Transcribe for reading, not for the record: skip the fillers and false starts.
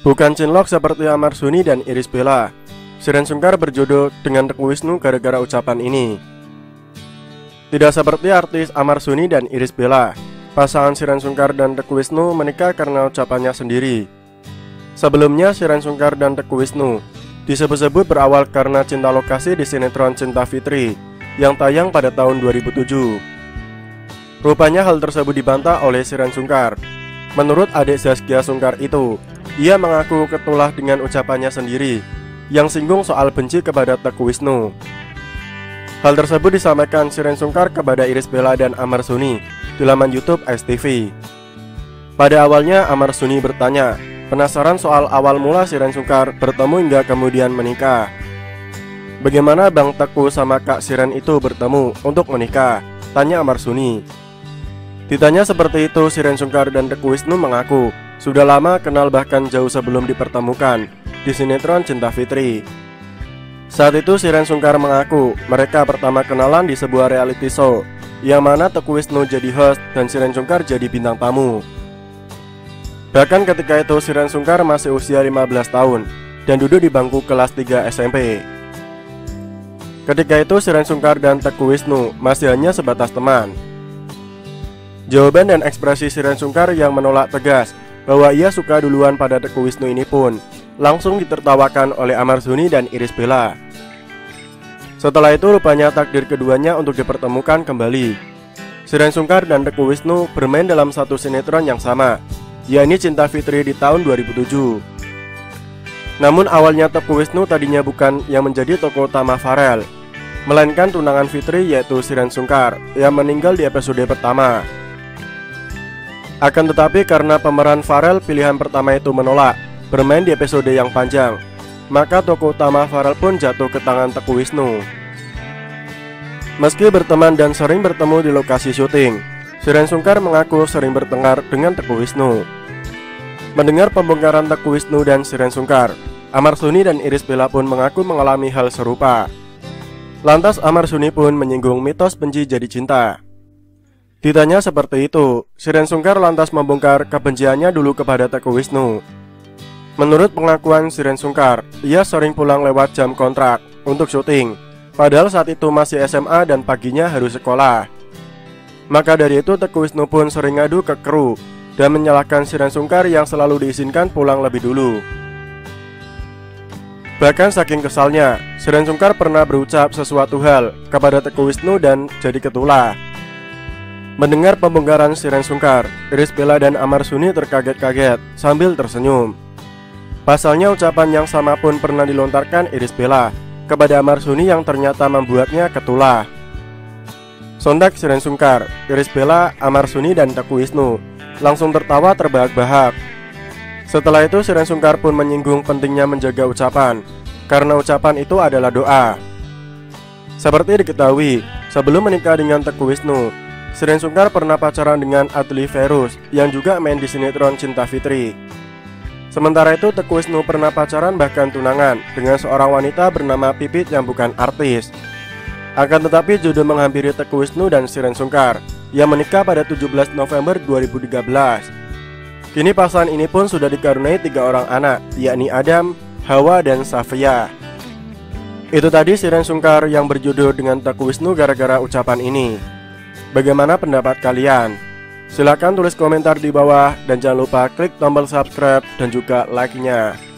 Bukan cinlok seperti Amar Suni dan Irish Bella. Shireen Sungkar berjodoh dengan Teuku Wisnu gara-gara ucapan ini. Tidak seperti artis Amar Suni dan Irish Bella, pasangan Shireen Sungkar dan Teuku Wisnu menikah karena ucapannya sendiri. Sebelumnya Shireen Sungkar dan Teuku Wisnu disebut-sebut berawal karena cinta lokasi di sinetron Cinta Fitri yang tayang pada tahun 2007. Rupanya hal tersebut dibantah oleh Shireen Sungkar. Menurut adik Zaskia Sungkar itu, ia mengaku ketulah dengan ucapannya sendiri yang singgung soal benci kepada Teuku Wisnu. Hal tersebut disampaikan Shireen Sungkar kepada Irish Bella dan Amar Suni di laman YouTube STV. Pada awalnya Amar Suni bertanya, penasaran soal awal mula Shireen Sungkar bertemu hingga kemudian menikah. Bagaimana Bang Teuku sama Kak Shireen itu bertemu untuk menikah? Tanya Amar Suni. Ditanya seperti itu, Shireen Sungkar dan Teuku Wisnu mengaku sudah lama kenal bahkan jauh sebelum dipertemukan di sinetron Cinta Fitri. Saat itu Shireen Sungkar mengaku mereka pertama kenalan di sebuah reality show yang mana Teuku Wisnu jadi host dan Shireen Sungkar jadi bintang tamu. Bahkan ketika itu Shireen Sungkar masih usia 15 tahun dan duduk di bangku kelas 3 SMP. Ketika itu Shireen Sungkar dan Teuku Wisnu masih hanya sebatas teman. Jawaban dan ekspresi Shireen Sungkar yang menolak tegas bahwa ia suka duluan pada Teuku Wisnu ini pun langsung ditertawakan oleh Amar Suni dan Irish Bella. Setelah itu rupanya takdir keduanya untuk dipertemukan kembali. Shireen Sungkar dan Teuku Wisnu bermain dalam satu sinetron yang sama, yakni Cinta Fitri di tahun 2007. Namun awalnya Teuku Wisnu tadinya bukan yang menjadi tokoh utama Farel, melainkan tunangan Fitri yaitu Shireen Sungkar yang meninggal di episode pertama. Akan tetapi karena pemeran Farel pilihan pertama itu menolak bermain di episode yang panjang, maka tokoh utama Farel pun jatuh ke tangan Teuku Wisnu. Meski berteman dan sering bertemu di lokasi syuting, Shireen Sungkar mengaku sering bertengkar dengan Teuku Wisnu. Mendengar pembongkaran Teuku Wisnu dan Shireen Sungkar, Amar Suni dan Irish Bella pun mengaku mengalami hal serupa. Lantas Amar Suni pun menyinggung mitos benci jadi cinta. Ditanya seperti itu, Shireen Sungkar lantas membongkar kebenciannya dulu kepada Teuku Wisnu. Menurut pengakuan Shireen Sungkar, ia sering pulang lewat jam kontrak untuk syuting, padahal saat itu masih SMA dan paginya harus sekolah. Maka dari itu Teuku Wisnu pun sering ngadu ke kru dan menyalahkan Shireen Sungkar yang selalu diizinkan pulang lebih dulu. Bahkan saking kesalnya, Shireen Sungkar pernah berucap sesuatu hal kepada Teuku Wisnu dan jadi ketulah. Mendengar pembongkaran Shireen Sungkar, Irish Bella dan Amar Suni terkaget-kaget sambil tersenyum. Pasalnya ucapan yang sama pun pernah dilontarkan Irish Bella kepada Amar Suni yang ternyata membuatnya ketulah. Sontak Shireen Sungkar, Irish Bella, Amar Suni dan Teuku Wisnu langsung tertawa terbahak-bahak. Setelah itu Shireen Sungkar pun menyinggung pentingnya menjaga ucapan, karena ucapan itu adalah doa. Seperti diketahui, sebelum menikah dengan Teuku Wisnu, Shireen Sungkar pernah pacaran dengan Adly Fairuz yang juga main di sinetron Cinta Fitri. Sementara itu Teuku Wisnu pernah pacaran bahkan tunangan dengan seorang wanita bernama Pipit yang bukan artis. Akan tetapi jodoh menghampiri Teuku Wisnu dan Shireen Sungkar yang menikah pada 17 November 2013. Kini pasangan ini pun sudah dikaruniai 3 orang anak, yakni Adam, Hawa, dan Safia. Itu tadi Shireen Sungkar yang berjodoh dengan Teuku Wisnu gara-gara ucapan ini. Bagaimana pendapat kalian? Silahkan tulis komentar di bawah dan jangan lupa klik tombol subscribe dan juga like-nya.